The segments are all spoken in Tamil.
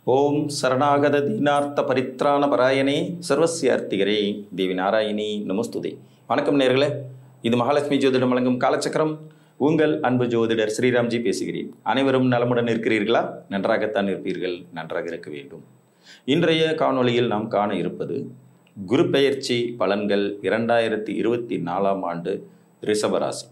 ஓம் சரணாகத தீனார்த்த பரித்ராண பராயணே சர்வசியார்த்திகரே தேவி நாராயணி நமஸ்துதே. வணக்கம் நேர்களே, இது மகாலட்சுமி ஜோதிடம் வழங்கும் காலச்சக்கரம். உங்கள் அன்பு ஜோதிடர் ஸ்ரீராம்ஜி பேசுகிறேன். அனைவரும் நலமுடன் இருக்கிறீர்களா? நன்றாகத்தான் இருப்பீர்கள், நன்றாக இருக்க வேண்டும். இன்றைய காணொளியில் நாம் காண இருப்பது குரு பெயர்ச்சி பலன்கள் 2024 ஆண்டு ரிஷபராசி.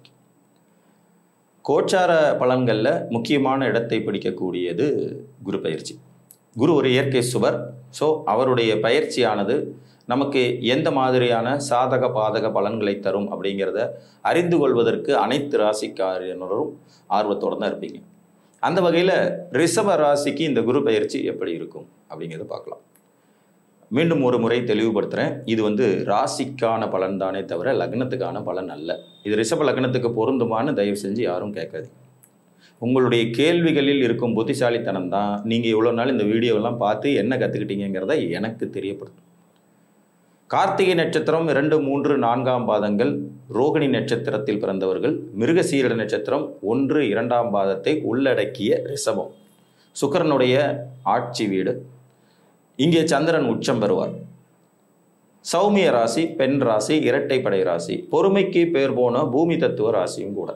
கோச்சார பலன்களில் முக்கியமான இடத்தை பிடிக்கக்கூடியது குரு பயிற்சி. குரு ஒரு இயற்கை சுவர். ஸோ அவருடைய பயிற்சியானது நமக்கு எந்த மாதிரியான சாதக பாதக பலன்களை தரும் அப்படிங்கிறத அறிந்து கொள்வதற்கு அனைத்து ராசிக்காரரும் ஆர்வத்தோடு தான் இருப்பீங்க. அந்த வகையில் ரிஷப ராசிக்கு இந்த குரு பயிற்சி எப்படி இருக்கும் அப்படிங்கிறத பார்க்கலாம். மீண்டும் ஒரு முறை தெளிவுபடுத்துகிறேன், இது ராசிக்கான பலன் தானே தவிர லக்னத்துக்கான பலன் அல்ல. இது ரிஷப லக்னத்துக்கு பொருந்துமான்னு தயவு செஞ்சு யாரும் கேட்காதீங்க. உங்களுடைய கேள்விகளில் இருக்கும் புத்திசாலித்தனம் தான் நீங்கள் இவ்வளோ நாள் இந்த வீடியோவெல்லாம் பார்த்து என்ன கற்றுக்கிட்டீங்கிறத எனக்கு தெரியப்படுத்தும். கார்த்திகை நட்சத்திரம் 2, 3, 4ஆம் பாதங்கள், ரோகிணி நட்சத்திரத்தில் பிறந்தவர்கள், மிருகசீரிட நட்சத்திரம் 1, 2ஆம் பாதத்தை உள்ளடக்கிய ரிஷபம் சுக்கிரனுடைய ஆட்சி வீடு. இங்கே சந்திரன் உச்சம் பெறுவார். சௌமிய ராசி, பெண் ராசி, இரட்டைப்படை ராசி, பொறுமைக்கு பேர் போன பூமி தத்துவ ராசியும் கூட.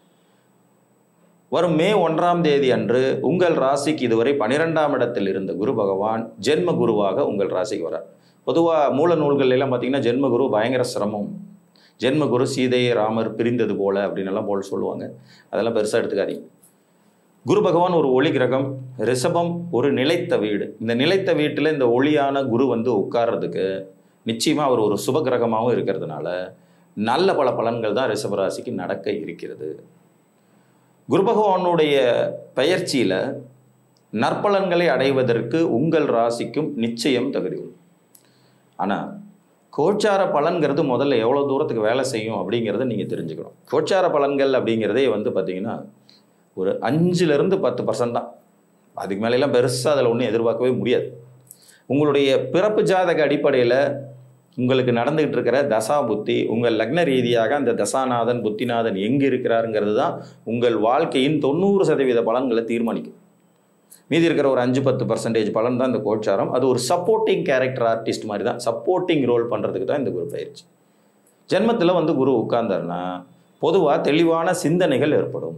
வரும் மே 1ஆம் தேதி அன்று உங்கள் ராசிக்கு இதுவரை 12ஆம் இடத்தில் இருந்த குரு பகவான் ஜென்ம குருவாக உங்கள் ராசிக்கு வரார். பொதுவாக மூல நூல்கள் எல்லாம் பார்த்தீங்கன்னா ஜென்ம குரு பயங்கர சிரமம், ஜென்ம குரு சீதையை ராமர் பிரிந்தது போல அப்படின்னு எல்லாம் போல் சொல்லுவாங்க. அதெல்லாம் பெருசாக எடுத்துக்காதீங்க. குரு பகவான் ஒரு ஒளி கிரகம். ரிஷபம் ஒரு நிலைத்த வீடு. இந்த நிலைத்த வீட்டில் இந்த ஒளியான குரு உட்கார்றதுக்கு நிச்சயமாக அவர் ஒரு சுப கிரகமாகவும் இருக்கிறதுனால நல்ல பல பலன்கள் தான் ரிஷபராசிக்கு நடக்க இருக்கிறது. குரு பகவானுடைய பெயர்ச்சியில் நற்பலன்களை அடைவதற்கு உங்கள் ராசிக்கும் நிச்சயம் தகுதி உண்டு. ஆனால் கோச்சார பலன்கிறது முதல்ல எவ்வளோ தூரத்துக்கு வேலை செய்யும் அப்படிங்கிறத நீங்கள் தெரிஞ்சுக்கணும். கோச்சார பலன்கள் அப்படிங்கிறதே பார்த்தீங்கன்னா ஒரு 5-10% தான். அதுக்கு மேலெல்லாம் பெருசாக அதில் ஒன்றும் எதிர்பார்க்கவே முடியாது. உங்களுடைய பிறப்பு ஜாதக அடிப்படையில் உங்களுக்கு நடந்துகிட்டு இருக்கிற தசா புத்தி, உங்கள் லக்ன ரீதியாக அந்த தசாநாதன் புத்திநாதன் எங்கே இருக்கிறாருங்கிறது தான் உங்கள் வாழ்க்கையின் 90% பலன்களை தீர்மானிக்கும். மீதி இருக்கிற ஒரு 5-10% பலன் தான் இந்த கோச்சாரம். அது ஒரு சப்போர்ட்டிங் கேரக்டர் ஆர்டிஸ்ட் மாதிரி தான், சப்போர்ட்டிங் ரோல் பண்ணுறதுக்கு தான் இந்த குரு பயிற்சி. ஜென்மத்தில் குரு உட்கார்ந்தாருன்னா பொதுவாக தெளிவான சிந்தனைகள் ஏற்படும்.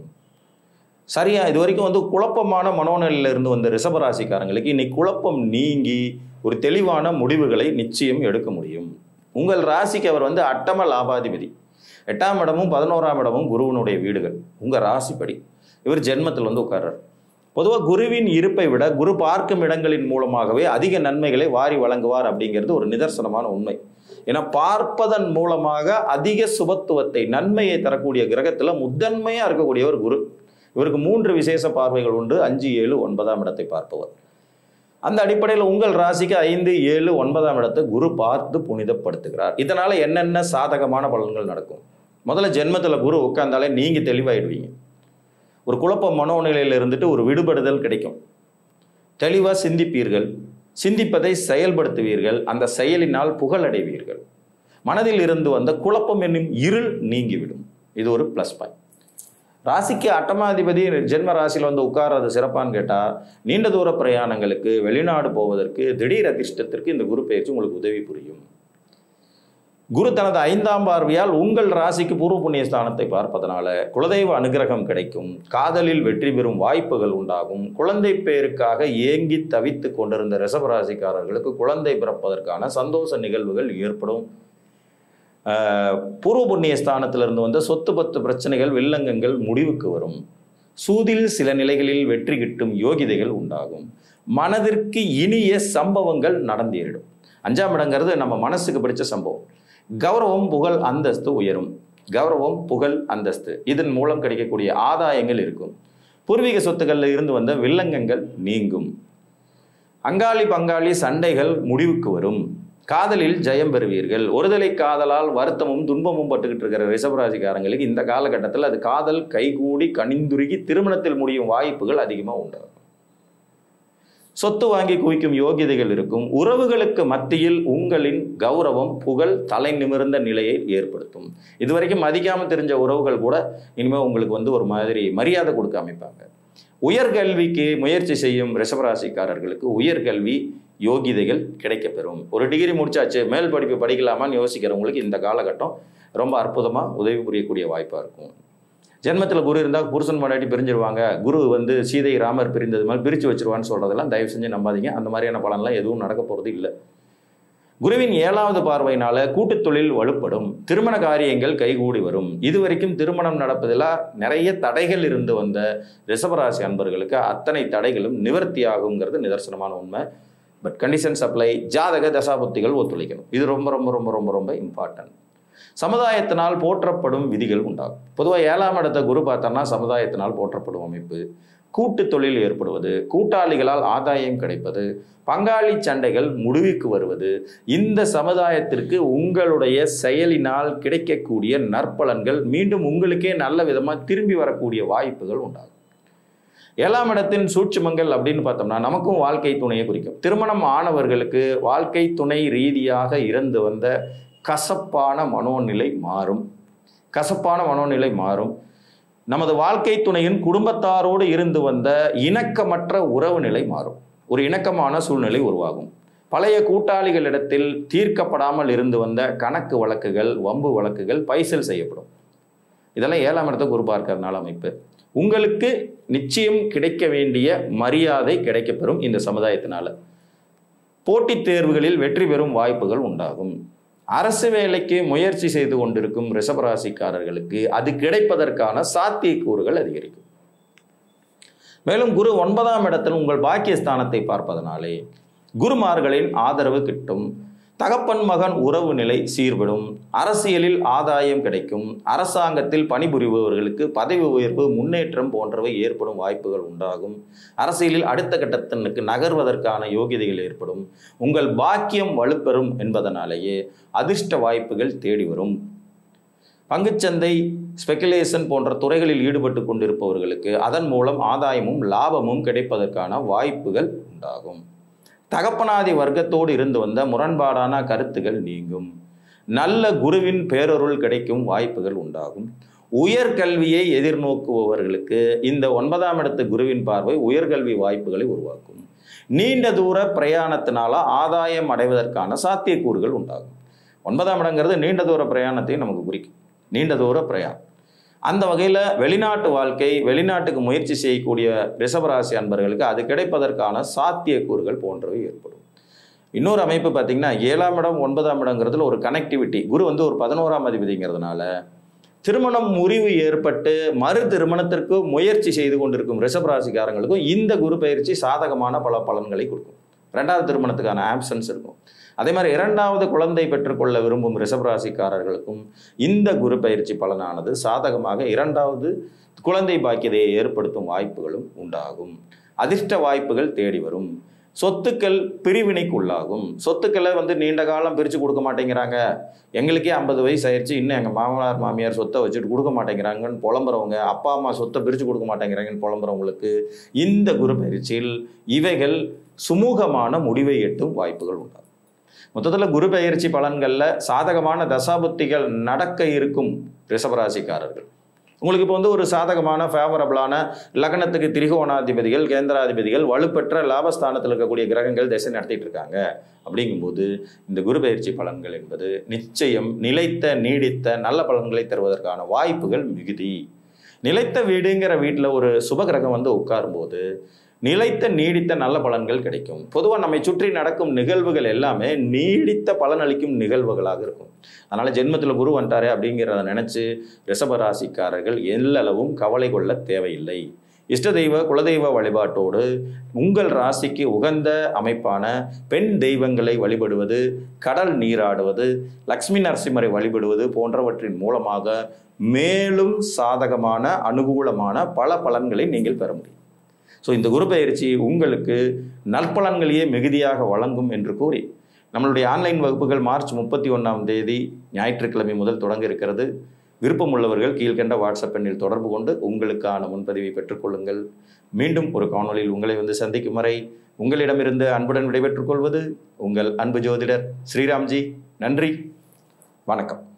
சரியா இது வரைக்கும் குழப்பமான மனோநிலையில இருந்து வந்த ரிஷபராசிக்காரங்களுக்கு இன்னைக்கு குழப்பம் நீங்கி ஒரு தெளிவான முடிவுகளை நிச்சயம் எடுக்க முடியும். உங்கள் ராசிக்கு அவர் அட்டம லாபாதிபதி. 8ஆம் இடமும் 11ஆம் இடமும் குருவனுடைய வீடுகள். உங்கள் ராசிப்படி இவர் ஜென்மத்தில் உட்கார்றார். பொதுவாக குருவின் இருப்பை விட குரு பார்க்கும் இடங்களின் மூலமாகவே அதிக நன்மைகளை வாரி வழங்குவார் அப்படிங்கிறது ஒரு நிதர்சனமான உண்மை. ஏன்னா பார்ப்பதன் மூலமாக அதிக சுபத்துவத்தை நன்மையை தரக்கூடிய கிரகத்தில் முதன்மையாக இருக்கக்கூடியவர் குரு. இவருக்கு 3 விசேஷ பார்வைகள் உண்டு. 5, 7, 9ஆம் இடத்தை பார்ப்பவர். அந்த அடிப்படையில் உங்கள் ராசிக்கு 5, 7, 9ஆம் இடத்தை குரு பார்த்து புனிதப்படுத்துகிறார். இதனால என்னென்ன சாதகமான பலன்கள் நடக்கும்? முதல்ல ஜென்மத்தில் குரு உட்கார்ந்தாலே நீங்கள் தெளிவாயிடுவீங்க. ஒரு குழப்ப மனோநிலையில் இருந்துட்டு ஒரு விடுபடுதல் கிடைக்கும். தெளிவாக சிந்திப்பீர்கள், சிந்திப்பதை செயல்படுத்துவீர்கள், அந்த செயலினால் புகழடைவீர்கள். மனதில் இருந்து வந்த குழப்பம் என்னும் இருள் நீங்கிவிடும். இது ஒரு ப்ளஸ் பாயிண்ட். ராசிக்கு அட்டமாதிபதி ஜென்ம ராசியில் உட்கார்றது சிறப்பான்னு கேட்டால் நீண்ட தூர பிரயாணங்களுக்கு, வெளிநாடு போவதற்கு, திடீர் அதிர்ஷ்டத்திற்கு இந்த குரு பயிற்சி உங்களுக்கு உதவி புரியும். குரு தனது 5ஆம் பார்வையால் உங்கள் ராசிக்கு பூர்வ புண்ணிய ஸ்தானத்தை பார்ப்பதனால குலதெய்வ அனுகிரகம் கிடைக்கும். காதலில் வெற்றி பெறும் வாய்ப்புகள் உண்டாகும். குழந்தை பேருக்காக ஏங்கி தவித்து கொண்டிருந்த ரிஷபராசிக்காரர்களுக்கு குழந்தை பிறப்பதற்கான சந்தோஷ நிகழ்வுகள் ஏற்படும். பூர்வ புண்ணிய ஸ்தானத்திலிருந்து வந்த சொத்து பத்து பிரச்சனைகள், வில்லங்கங்கள் முடிவுக்கு வரும். சூதில் சில நிலைகளில் வெற்றி கிட்டும் யோகிதைகள் உண்டாகும். மனதிற்கு இனிய சம்பவங்கள் நடந்தேறிடும். 5ஆம் இடங்கிறது நம்ம மனசுக்கு பிடிச்ச சம்பவம். கௌரவம், புகழ், அந்தஸ்து உயரும். கௌரவம், புகழ், அந்தஸ்து இதன் மூலம் கிடைக்கக்கூடிய ஆதாயங்கள் இருக்கும். பூர்வீக சொத்துக்களில் இருந்து வந்த வில்லங்கங்கள் நீங்கும். அங்காளி பங்காளி சண்டைகள் முடிவுக்கு வரும். காதலில் ஜெயம் பெறுவீர்கள். ஒருதலை காதலால் வருத்தமும் துன்பமும் பட்டுக்கிட்டு இருக்கிற ரிஷபராசிக்காரங்களுக்கு இந்த காலகட்டத்தில் அது காதல் கைகூடி கனிந்துருகி திருமணத்தில் முடியும் வாய்ப்புகள் அதிகமாக உண்டாகும். சொத்து வாங்கி குவிக்கும் யோகிதைகள் இருக்கும். உறவுகளுக்கு மத்தியில் உங்களின் கௌரவம், புகழ் தலை நிமிர்ந்த நிலையை ஏற்படுத்தும். இதுவரைக்கும் மதிக்காமல் தெரிஞ்ச உறவுகள் கூட இனிமேல் உங்களுக்கு ஒரு மாதிரி மரியாதை கொடுக்க அமைப்பாங்க. உயர்கல்விக்கு முயற்சி செய்யும் ரிஷபராசிக்காரர்களுக்கு உயர்கல்வி யோகிதைகள் கிடைக்கப்பெறும். ஒரு டிகிரி முடிச்சாச்சு, மேல் படிப்பு படிக்கலாமான்னு யோசிக்கிறவங்களுக்கு இந்த காலகட்டம் ரொம்ப அற்புதமாக உதவி புரியக்கூடிய வாய்ப்பாக இருக்கும். ஜென்மத்தில் குரு இருந்தால் புருஷன் முன்னாடி பிரிஞ்சிருவாங்க, குரு சீதை ராமர் பிரிந்தது மாதிரி பிரித்து வச்சிருவான்னு சொல்கிறதெல்லாம் தயவு செஞ்சு நம்பாதீங்க. அந்த மாதிரியான பலன்லாம் எதுவும் நடக்க போகிறது இல்லை. குருவின் 7வது பார்வையினால கூட்டுத் தொழில் வலுப்படும், திருமண காரியங்கள் கைகூடி வரும். இதுவரைக்கும் திருமணம் நடப்பதில் நிறைய தடைகள் இருந்து வந்த ரிஷபராசி அன்பர்களுக்கு அத்தனை தடைகளும் நிவர்த்தி ஆகுங்கிறது நிதர்சனமான உண்மை. But conditions apply. ஜாதக தசாபுத்திகள் ஒத்துழைக்கணும். இது ரொம்ப ரொம்ப ரொம்ப ரொம்ப ரொம்ப இம்பார்ட்டன்ட். சமுதாயத்தினால் போற்றப்படும் விதிகள் உண்டாகும். பொதுவாக 7ஆம் இடத்தை குரு பார்த்தோம்னா சமுதாயத்தினால் போற்றப்படும் அமைப்பு, கூட்டு தொழில் ஏற்படுவது, கூட்டாளிகளால் ஆதாயம் கிடைப்பது, பங்காளி சண்டைகள் முடிவுக்கு வருவது, இந்த சமுதாயத்திற்கு உங்களுடைய செயலினால் கிடைக்கக்கூடிய நற்பலன்கள் மீண்டும் உங்களுக்கே நல்ல விதமாக திரும்பி வரக்கூடிய வாய்ப்புகள் உண்டாகும். 7ஆம் இடத்தின் சூட்சுமங்கள் அப்படின்னு பார்த்தோம்னா நமக்கும் வாழ்க்கை துணையை குறிக்கும். திருமணம் ஆனவர்களுக்கு வாழ்க்கை துணை ரீதியாக இருந்து வந்த கசப்பான மனோநிலை மாறும். நமது வாழ்க்கை துணையின் குடும்பத்தாரோடு இருந்து வந்த இணக்கமற்ற உறவு நிலை மாறும். ஒரு இணக்கமான சூழ்நிலை உருவாகும். பழைய கூட்டாளிகளிடத்தில் தீர்க்கப்படாமல் இருந்து வந்த கணக்கு வழக்குகள், வம்பு வழக்குகள் பைசல் செய்யப்படும். இதெல்லாம் 7ஆம் இடத்தை குரு பார்க்கறதுனால அமைப்பு. உங்களுக்கு நிச்சயம் கிடைக்க வேண்டிய மரியாதை கிடைக்கப்பெறும். இந்த சமுதாயத்தினால போட்டித் தேர்வுகளில் வெற்றி பெறும் வாய்ப்புகள் உண்டாகும். அரசு வேலைக்கு முயற்சி செய்து கொண்டிருக்கும் ரிஷபராசிக்காரர்களுக்கு அது கிடைப்பதற்கான சாத்தியக்கூறுகள் அதிகரிக்கும். மேலும் குரு 9ஆம் இடத்தில் உங்கள் பாக்கியஸ்தானத்தை பார்ப்பதனாலே குருமார்களின் ஆதரவு கிட்டும். தகப்பன் மகன் உறவு நிலை சீர்படும். அரசியலில் ஆதாயம் கிடைக்கும். அரசாங்கத்தில் பணிபுரிபவர்களுக்கு பதவி உயர்வு, முன்னேற்றம் போன்றவை ஏற்படும் வாய்ப்புகள் உண்டாகும். அரசியலில் அடுத்த கட்டத்திற்கு நகர்வதற்கான யோகிதைகள் ஏற்படும். உங்கள் பாக்கியம் வலுப்பெறும் என்பதனாலேயே அதிர்ஷ்ட வாய்ப்புகள் தேடி வரும். பங்குச்சந்தை, ஸ்பெகுலேஷன் போன்ற துறைகளில் ஈடுபட்டு கொண்டிருப்பவர்களுக்கு அதன் மூலம் ஆதாயமும் லாபமும் கிடைப்பதற்கான வாய்ப்புகள் உண்டாகும். தகப்பனாதி வர்க்கத்தோடு இருந்து வந்த முரண்பாடான கருத்துகள் நீங்கும். நல்ல குருவின் பேரருள் கிடைக்கும் வாய்ப்புகள் உண்டாகும். உயர்கல்வியை எதிர்நோக்குபவர்களுக்கு இந்த 9ஆம் இடத்து குருவின் பார்வை உயர்கல்வி வாய்ப்புகளை உருவாக்கும். நீண்ட தூர பிரயாணத்தினால ஆதாயம் அடைவதற்கான சாத்தியக்கூறுகள் உண்டாகும். 9ஆம் இடங்கிறது நீண்ட தூர பிரயாணத்தையும் நமக்கு குறிக்கும். நீண்ட தூர பிரயாணம். அந்த வகையில் வெளிநாட்டு வாழ்க்கை, வெளிநாட்டுக்கு முயற்சி செய்யக்கூடிய ரிஷபராசி அன்பர்களுக்கு அது கிடைப்பதற்கான சாத்தியக்கூறுகள் போன்றவை ஏற்படும். இன்னொரு அமைப்பு பார்த்தீங்கன்னா 7ஆம் இடம் 9ஆம் இடங்கிறதுல ஒரு கனெக்டிவிட்டி. குரு ஒரு 11ஆம் அதிபதிங்கிறதுனால திருமணம் முறிவு ஏற்பட்டு மறு திருமணத்திற்கு முயற்சி செய்து கொண்டிருக்கும் ரிஷபராசிக்காரங்களுக்கும் இந்த குரு பயிற்சி சாதகமான பல பலன்களை கொடுக்கும். 2வது திருமணத்துக்கான ஆப்ஷன்ஸ் இருக்கும். அதே மாதிரி 2வது குழந்தை பெற்றுக்கொள்ள விரும்பும் ரிஷபராசிக்காரர்களுக்கும் இந்த குரு பயிற்சி பலனானது சாதகமாக 2வது குழந்தை பாக்கியதையை ஏற்படுத்தும் வாய்ப்புகளும் உண்டாகும். அதிர்ஷ்ட வாய்ப்புகள் தேடி வரும். சொத்துக்கள் பிரிவினைக்கு உள்ளாகும். சொத்துக்களை நீண்ட காலம் பிரித்து கொடுக்க மாட்டேங்கிறாங்க, எங்களுக்கே 50 வயசு ஆயிடுச்சு, இன்னும் எங்கள் மாமனார் மாமியார் சொத்தை வச்சுட்டு கொடுக்க மாட்டேங்கிறாங்கன்னு புலம்புறவங்க, அப்பா அம்மா சொத்தை பிரித்து கொடுக்க மாட்டேங்கிறாங்கன்னு புலம்புறவங்களுக்கு இந்த குரு பயிற்சியில் இவைகள் சுமூகமான முடிவை எட்டும் வாய்ப்புகள் உண்டாகும். மொத்தத்தில் குரு பயிற்சி பலன்களில் சாதகமான தசாபுத்திகள் நடக்க இருக்கும் ரிஷபராசிக்காரர்கள். உங்களுக்கு இப்போ ஒரு சாதகமான ஃபேவரபிளான லக்னத்துக்கு திரிகோணாதிபதிகள், கேந்திராதிபதிகள், வலுப்பெற்ற லாபஸ்தானத்தில் இருக்கக்கூடிய கிரகங்கள் திசை நடத்திட்டு இருக்காங்க. அப்படிங்கும்போது இந்த குரு பயிற்சி பலன்கள் என்பது நிச்சயம் நிலைத்த நீடித்த நல்ல பலன்களை தருவதற்கான வாய்ப்புகள் மிகுதி. நிலைத்த வீடுங்கிற வீட்டில் ஒரு சுபகிரகம் உட்காரும்போது நிலைத்த நீடித்த நல்ல பலன்கள் கிடைக்கும். பொதுவாக நம்மை சுற்றி நடக்கும் நிகழ்வுகள் எல்லாமே நீடித்த பலனளிக்கும் நிகழ்வுகளாக இருக்கும். அதனால் ஜென்மத்தில் குரு வந்துட்டாரே அப்படிங்கிறத நினச்சி ரிஷபராசிக்காரர்கள் எல்லளவும் கவலை கொள்ள தேவையில்லை. இஷ்ட தெய்வ குலதெய்வ வழிபாட்டோடு உங்கள் ராசிக்கு உகந்த அமைப்பான பெண் தெய்வங்களை வழிபடுவது, கடல் நீராடுவது, லக்ஷ்மி நரசிம்மரை வழிபடுவது போன்றவற்றின் மூலமாக மேலும் சாதகமான அனுகூலமான பல பலன்களை நீங்கள் பெற முடியும். ஸோ இந்த குரு பயிற்சி உங்களுக்கு நற்பலன்களையே மிகுதியாக வழங்கும் என்று கூறி நம்மளுடைய ஆன்லைன் வகுப்புகள் மார்ச் 31ஆம் தேதி ஞாயிற்றுக்கிழமை முதல் தொடங்க இருக்கிறது. விருப்பமுள்ளவர்கள் கீழ்கண்ட வாட்ஸ்அப் எண்ணில் தொடர்பு கொண்டு உங்களுக்கான முன்பதிவை பெற்றுக்கொள்ளுங்கள். மீண்டும் ஒரு காணொலியில் உங்களை சந்திக்கும் வரை உங்களிடமிருந்து அன்புடன் விடைபெற்றுக் கொள்வது உங்கள் அன்பு ஜோதிடர் ஸ்ரீராம்ஜி. நன்றி, வணக்கம்.